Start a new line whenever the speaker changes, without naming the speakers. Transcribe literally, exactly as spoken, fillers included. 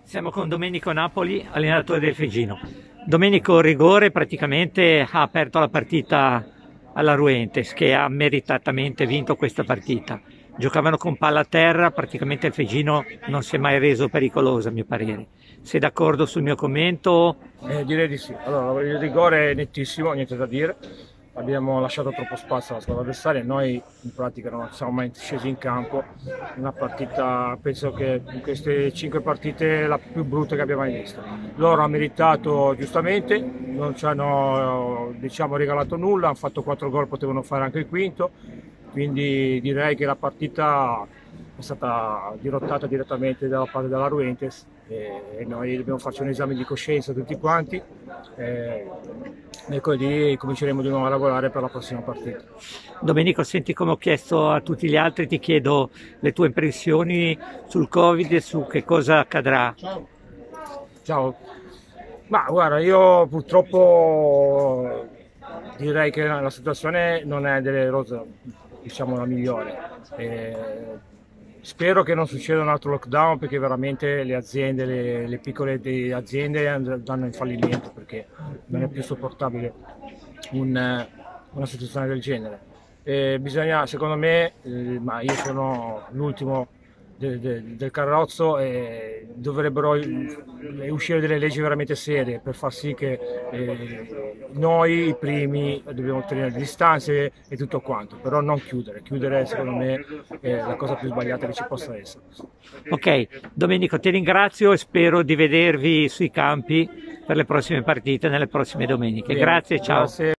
Siamo con Domenico Napoli, allenatore del Fegino. Domenico, rigore praticamente ha aperto la partita alla Ruentes, che ha meritatamente vinto questa partita. Giocavano con palla a terra, praticamente il Fegino non si è mai reso pericoloso a mio parere. Sei d'accordo sul mio commento?
Eh, direi di sì. Allora, il rigore è nettissimo, niente da dire. Abbiamo lasciato troppo spazio alla squadra avversaria, noi in pratica non siamo mai scesi in campo. Una partita, penso che in queste cinque partite la più brutta che abbiamo mai visto. Loro hanno meritato giustamente, non ci hanno diciamo, regalato nulla, hanno fatto quattro gol, potevano fare anche il quinto, quindi direi che la partita è stata dirottata direttamente dalla parte della Ruentes e noi dobbiamo farci un esame di coscienza tutti quanti. E mercoledì cominceremo di nuovo a lavorare per la prossima partita.
Domenico, senti, come ho chiesto a tutti gli altri, ti chiedo le tue impressioni sul Covid e su che cosa accadrà.
Ciao. Ciao. Ma guarda, io purtroppo direi che la situazione non è delle rose, diciamo, la migliore. E spero che non succeda un altro lockdown, perché veramente le aziende, le, le piccole aziende andranno in fallimento, perché non è più sopportabile un, una situazione del genere. E bisogna, secondo me, eh, ma io sono l'ultimo del, del, del carrozzo, e dovrebbero uscire delle leggi veramente serie per far sì che eh, noi i primi dobbiamo tenere le distanze e tutto quanto, però non chiudere. Chiudere secondo me è la cosa più sbagliata che ci possa essere.
Ok, Domenico, ti ringrazio e spero di vedervi sui campi per le prossime partite nelle prossime domeniche.
Bene,
Grazie, ciao.
grazie.